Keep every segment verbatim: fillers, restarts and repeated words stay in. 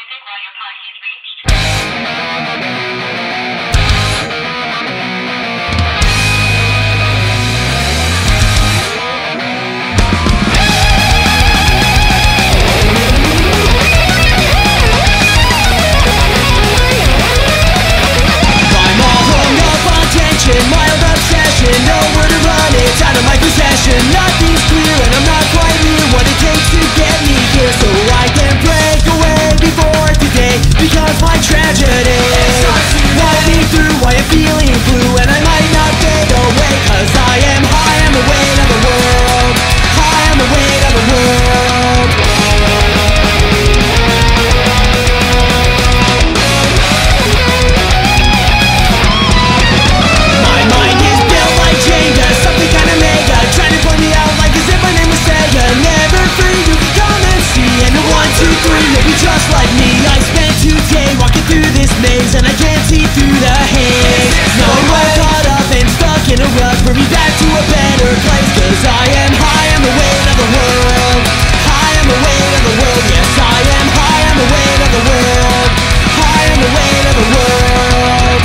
music while your party is reached. Mild obsession, nowhere to run, it's out of my possession. Nothing's clear and I'm not quite near what it takes to get me here. So I can break away before today, because my tragedy walk me through why I'm feeling blue. And I might not fade away, cause I am high on the weight of the world. High on the weight of the world. Something kinda mega, trying to point me out like as if my name was Sega. Never free to come and see. And a one, two, three, maybe just like me. I spent today walking through this maze, and I can't see through the haze. Now I'm all caught up and stuck in a rut. Bring me back to a better place, cause I am high on the weight of the world. High on the weight of the world. Yes, I am high on the weight of the world. High on the weight of the world.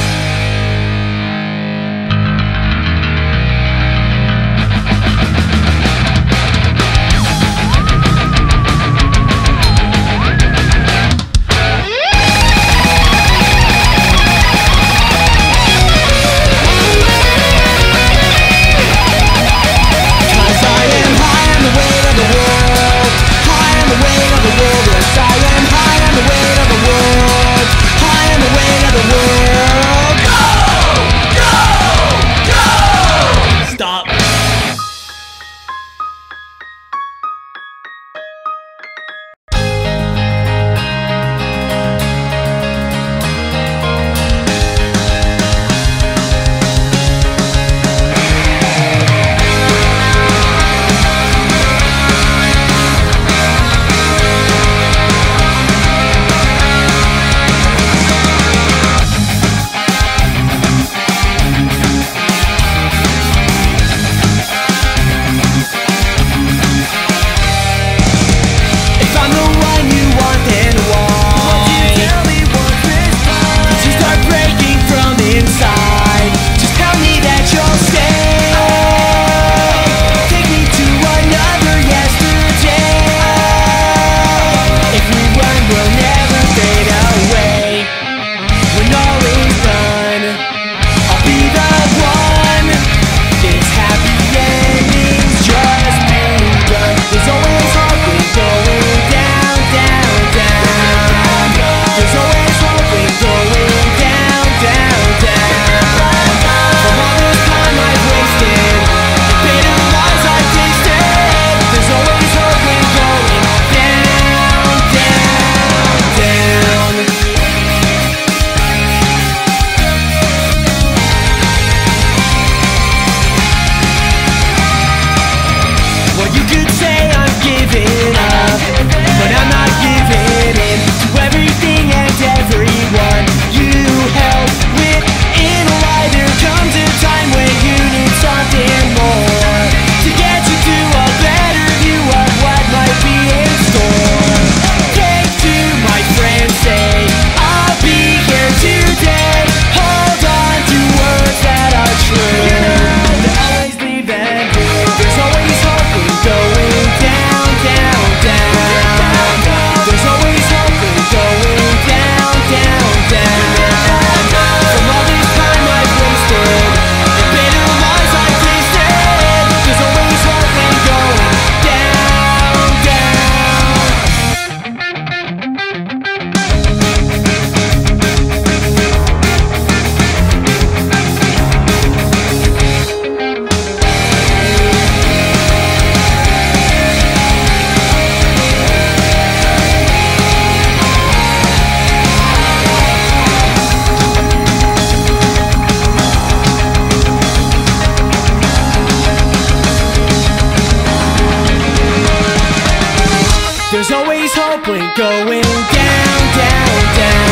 There's always hope when going down, down,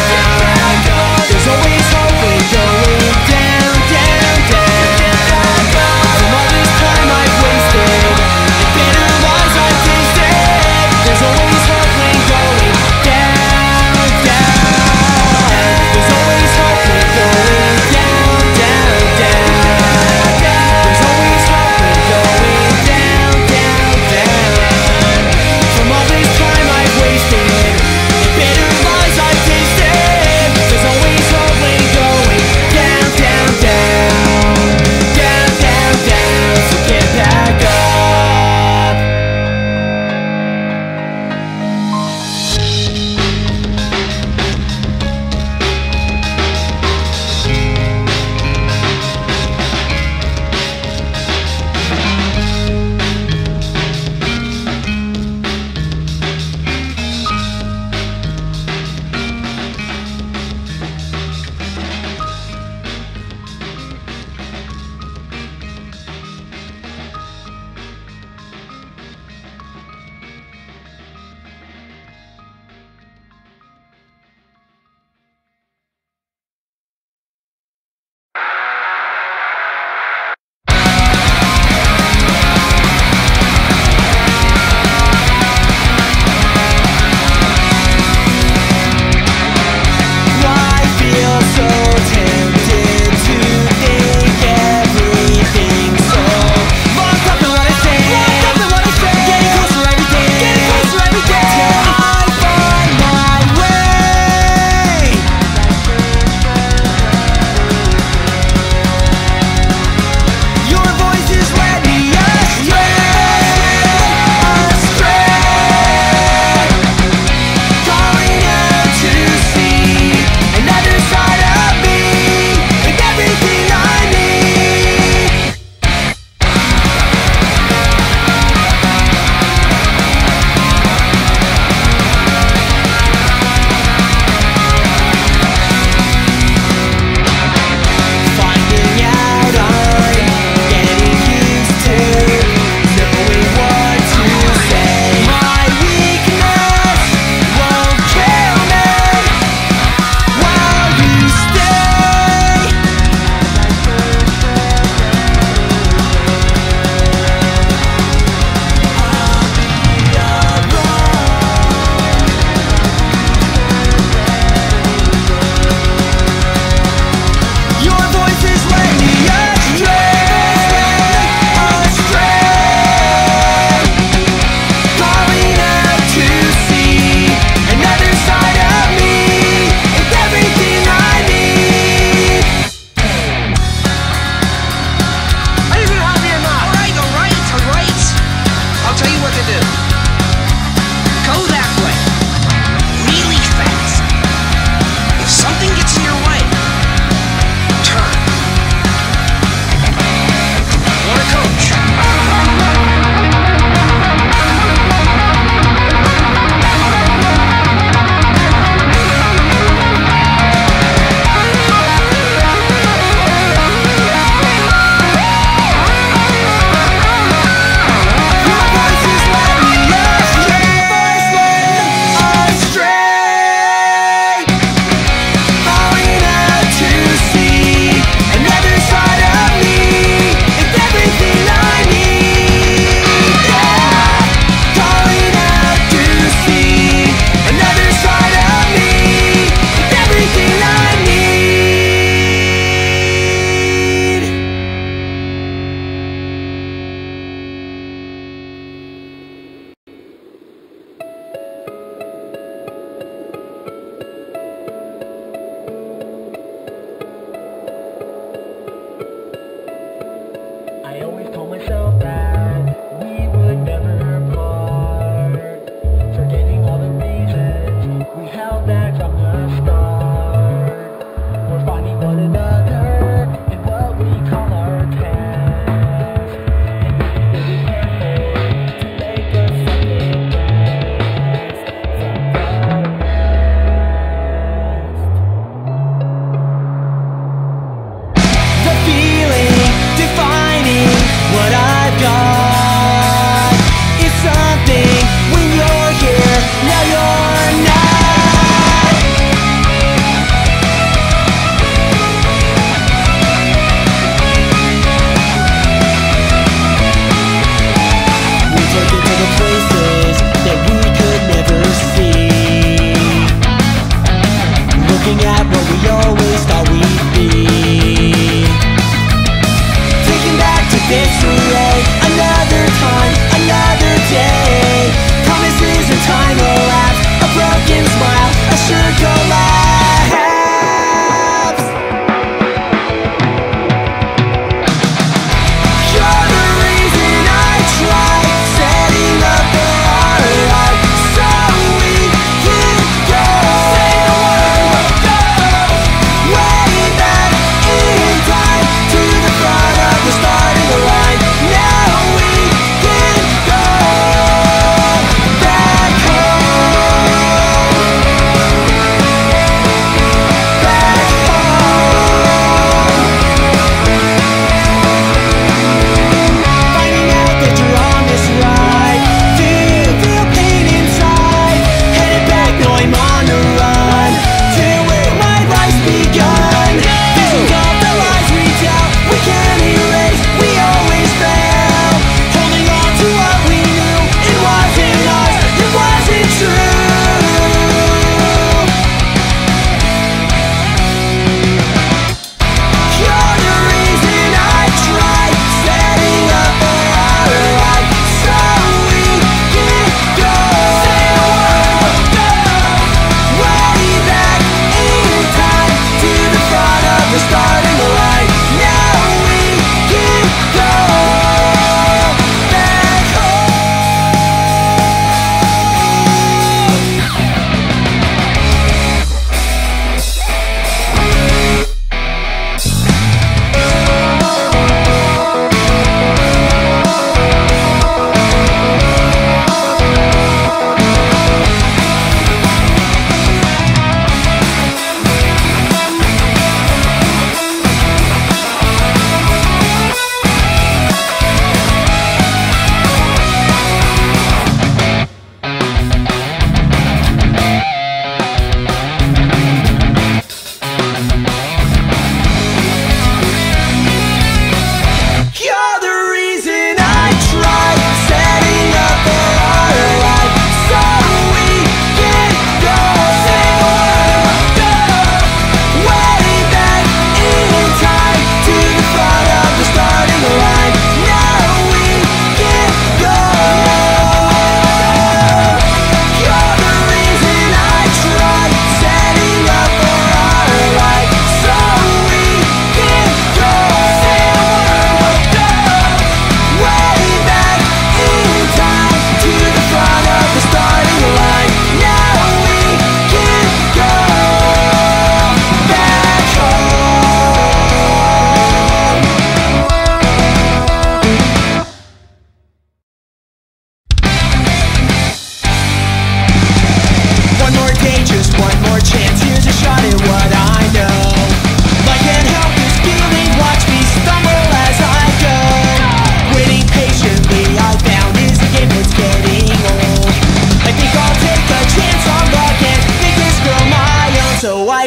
down. There's always hope when going down, down, down. From all this time I've wasted, the bitter lies I've tasted. There's always hope when going down.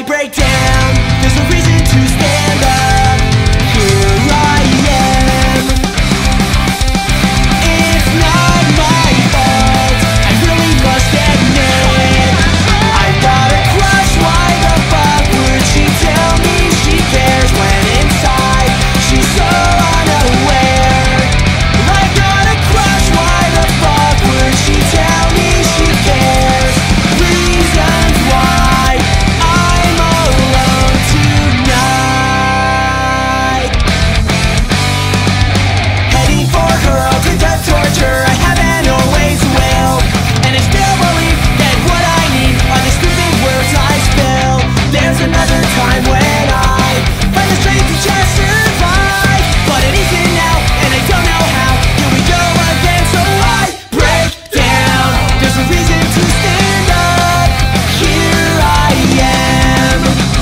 I break down, there's no reason to stand up. Here I am. It's not my fault, I really must admit. I've got a crush, why the fuck would she tell me she cares when inside she's so unaware? I've got a crush, why the fuck would she tell me she cares? Reasons why I'm alone tonight. Heading for her open death torture, I haven't always will. And I still believe that what I need are the stupid words I spill. There's another time when I find the strength to just survive, but it isn't now, and I don't know how. Here we go again, so I break down. There's a reason to stand up. Here I am.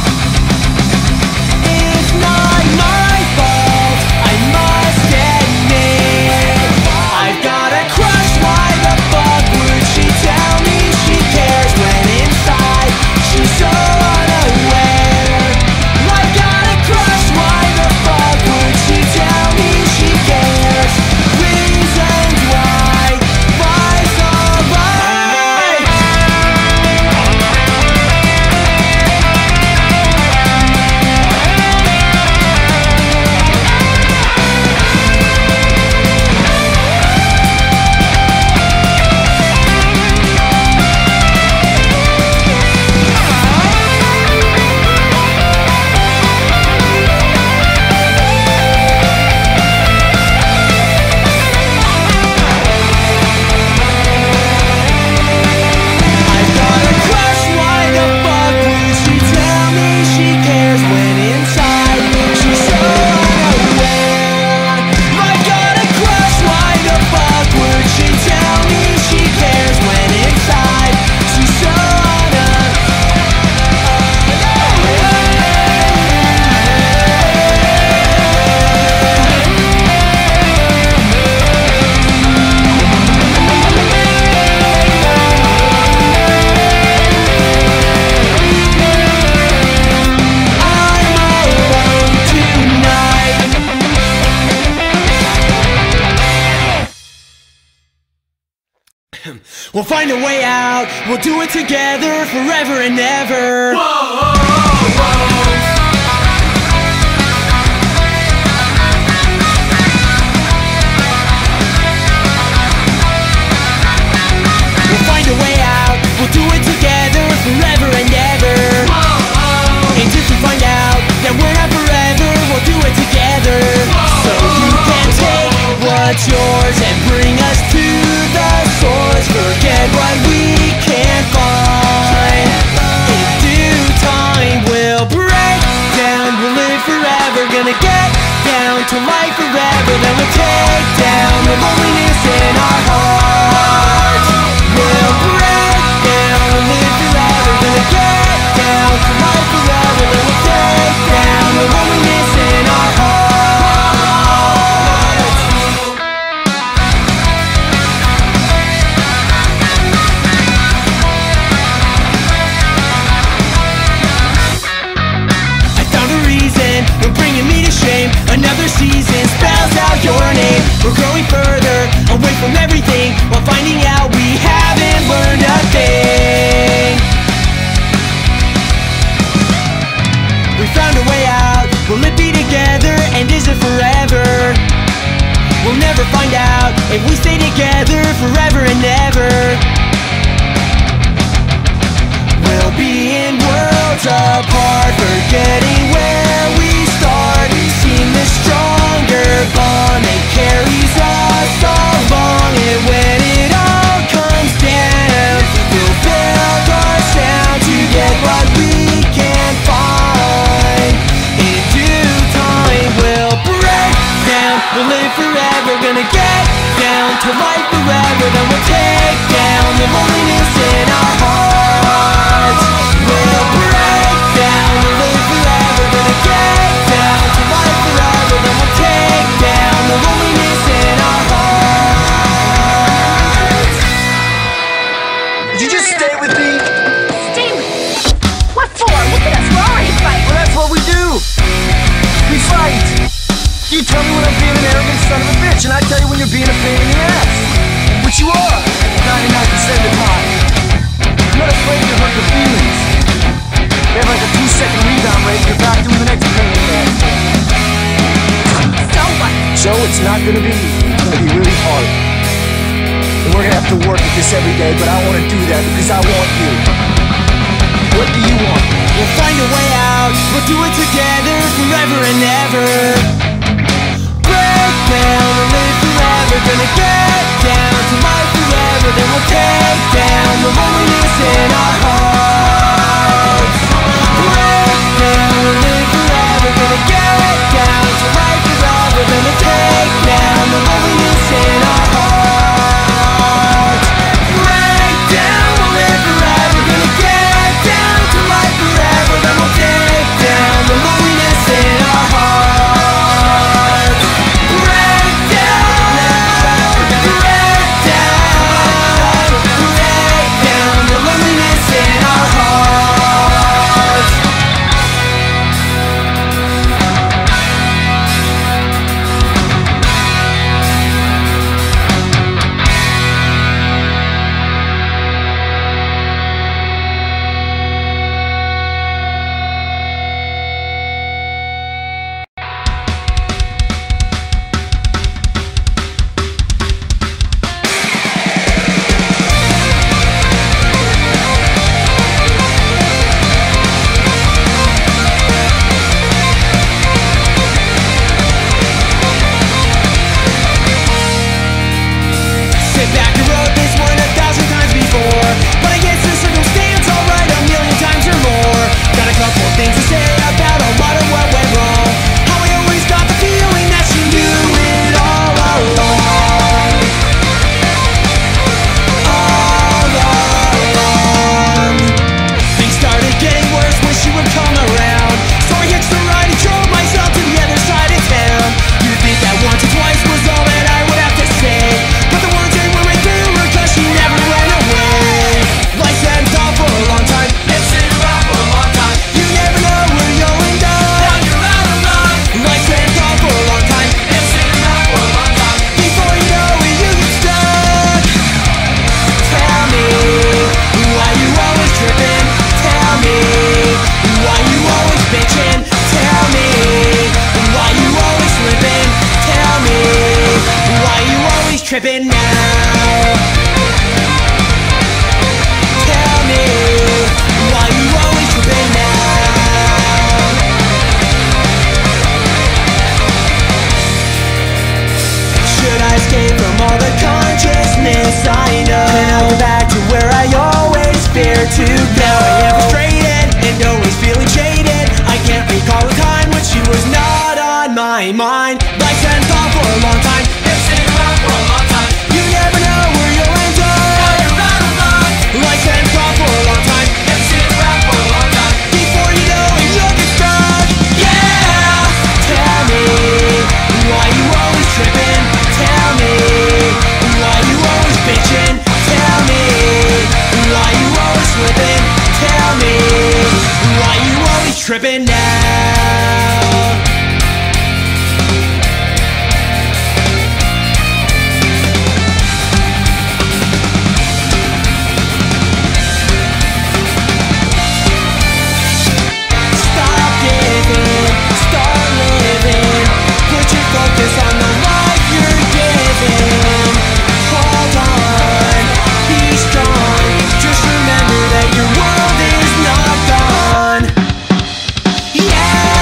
It's not my fault, I must admit. I've got a crush, why the fuck would she tell me she cares when inside she's so unaware? I've got a crush, why the fuck would she tell me she cares? Reasons why, why so right? I've got a crush, why the fuck would she tell me she cares when inside she's so unaware? I've got a crush, why the fuck would she tell me she cares when inside she's so We'll find a way out, we'll do it together forever and ever. Whoa, whoa, whoa. We'll find a way out, we'll do it together forever and ever. Whoa, whoa. And just to find out that we're not forever, we'll do it together. Whoa, so you can take what's yours and bring us to the source. Forget what we can't find. In due time we'll break down, we'll live forever. Gonna get down to life forever. Then we'll take down the loneliness in our hearts. We'll break down, we'll live forever. Gonna get down to life forever. Then we'll take down the loneliness in our hearts. You're bringing me to shame. Another season spells out your name. We're growing further away from everything, while finding out we haven't learned a thing. We found a way out. Will it be together, and is it forever? We'll never find out if we stay together forever and ever. We'll be in worlds apart, forgetting where we start. Seem the stronger bond that carries us along. And when it all comes down, we'll build our sound to get what we can find. In due time we'll break down, we'll live forever. Gonna get down to life forever. Then we'll take down the loneliness in our hearts. We'll break down the this every day, but I wanna do that because I want you. What do you want? We'll find a way out, we'll do it together forever and ever. Break down and live forever, gonna get down to life forever. Then we'll take down the loneliness in our hearts. Break down and live forever, gonna get down to life forever. Then we'll take down the loneliness in our hearts. Break down, we'll live forever, gonna get down to life forever. Then we'll take down the loneliness in our hearts. Break down, break down, break down the loneliness in our hearts. Sit back and wrote this one a thousand times before, but I guess the circumstance alright a million times or more. Got a couple of things to say about a lot of what went wrong. How I always got the feeling that she knew it all along. All along. Things started getting worse when she would come around. Story hits the ride and drove myself to the other side of town. You'd think that once or twice was all that I would have to say, but the words they were right through her cause she never went away. Life's been tough for a long time, it's been rough for a long time. You never know where you'll end up, now you're out of line. Life's been tough for a long time, it's been rough for a long time. Before you know it you get stuck. Tell me, why you always tripping? Tell me, why you always bitching? Tell me, why you always slipping? Tell me, why you always tripping now? Tell me, why you always tripping now? Should I escape from all the consciousness I know? Can I go back to where I always feared to go? Now I am frustrated and always feeling jaded. I can't recall a time when she was not on my mind. Life's been tough for a long time, it's been rough for a long time. You never know where you'll end up, now you're out of line. Life's been tough for a long time, it's been rough for a long time. Before you know it you'll get stuck. Yeah, tell me, why you always tripping? Tell me, why you always bitching? Tell me, why you always slipping? Tell me, why you always tripping now? Stop giving, start living. Put your focus on the life you're giving. Hold on, be strong. Just remember that your world is not gone. Yeah.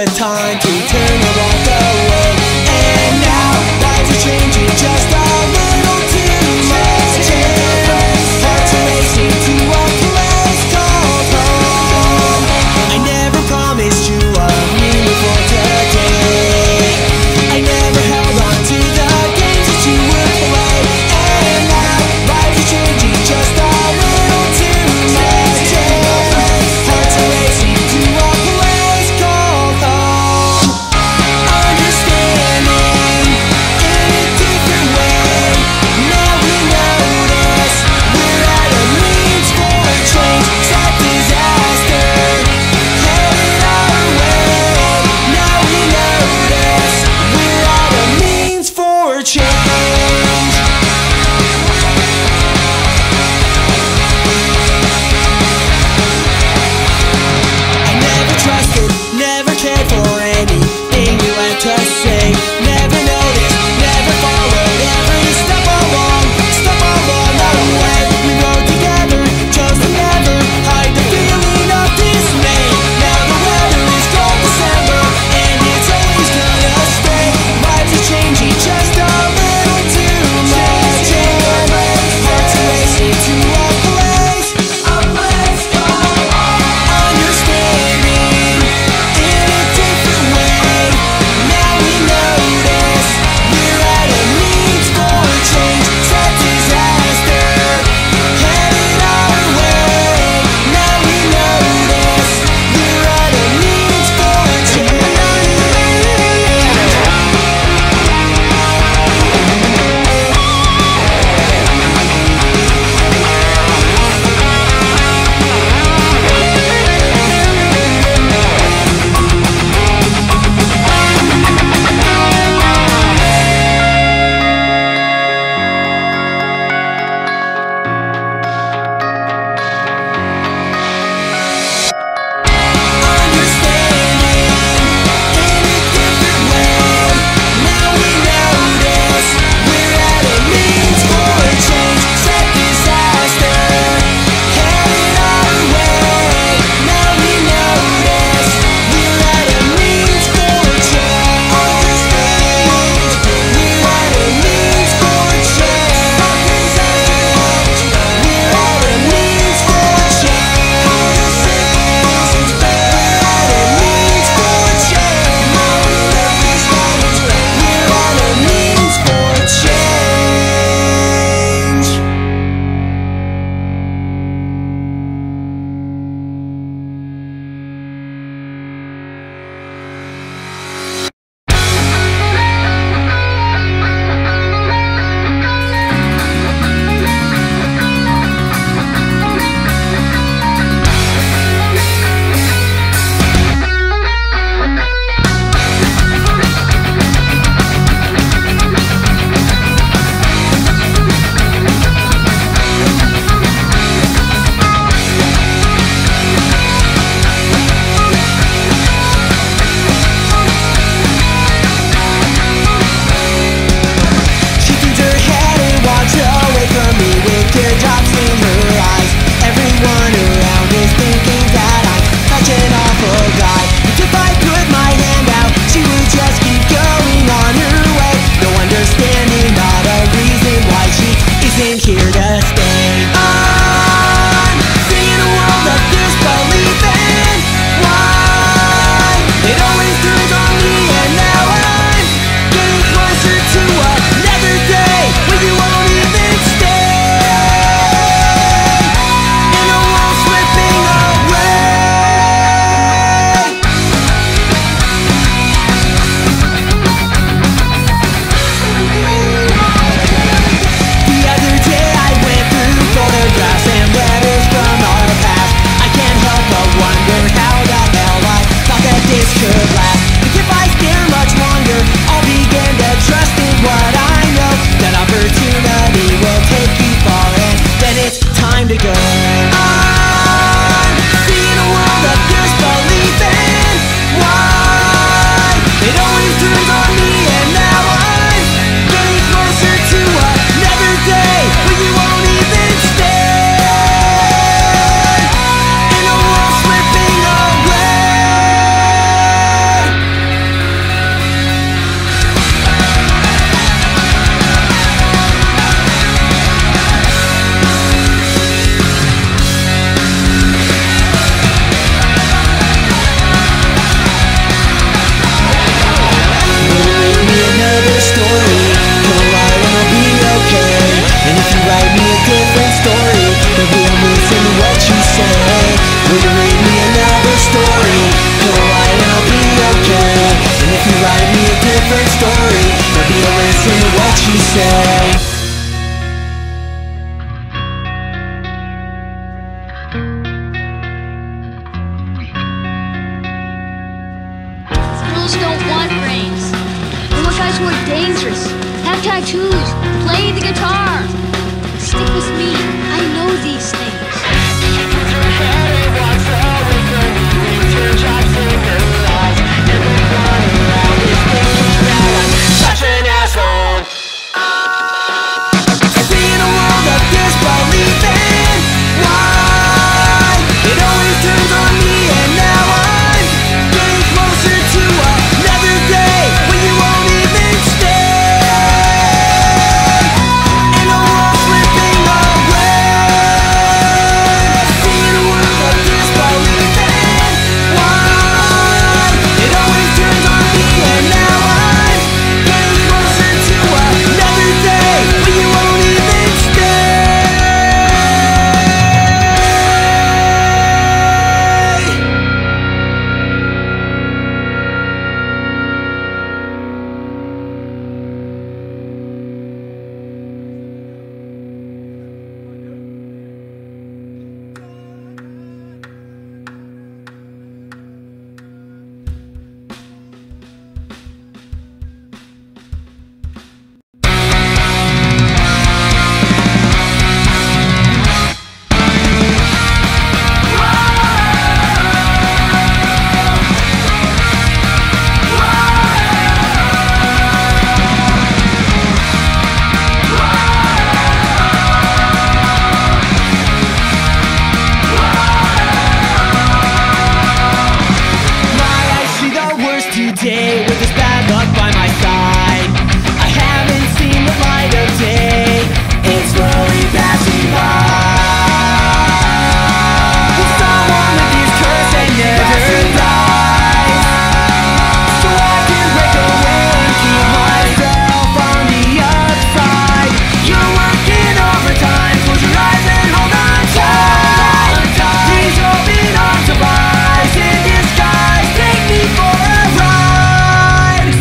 time to turn or walk away. And now lives are changing just a little too much, and hearts are racing to a place called home. I never promised you a meal for today. I never held on to the games that you would play. And now lives are changing just a little too much, and hearts are racing to a place called home. Understand say. Girls don't want brains. They want guys who are dangerous, have tattoos, play the guitar. Stick with me. I know these things. With this bad luck by my side, I haven't seen the light of day. It's slowly passing by. Will someone with these curse and never dies, so I can break away and keep myself on the upside. You're working overtime, close your eyes and hold on tight. These open arms of eyes in disguise, take me for a ride.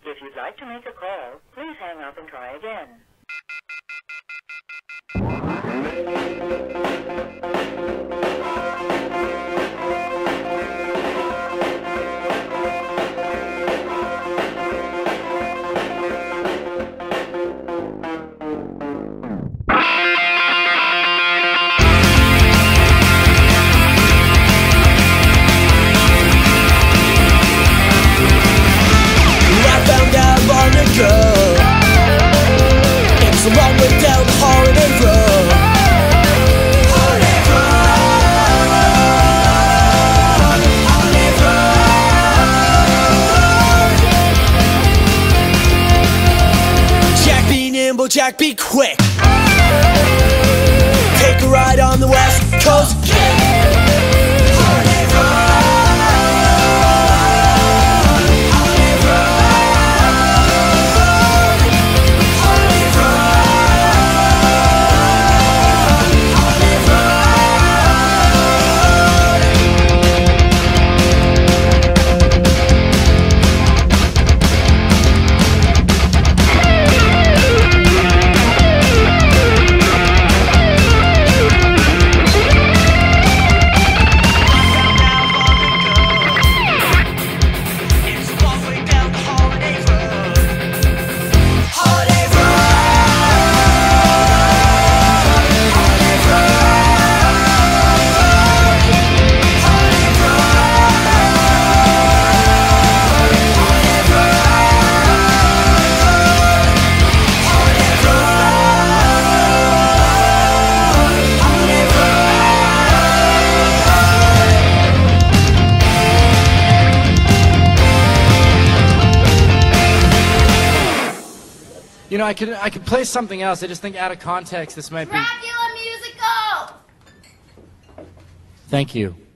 If you'd like to make a call, please hang up and try again. It's a long way down the holiday road. Holiday road, holiday road. Jack be nimble, Jack be quick. Take a ride on the West Coast Kick. Holiday road. You know, I could I could play something else. I just think out of context this might be. Dracula musical! Thank you.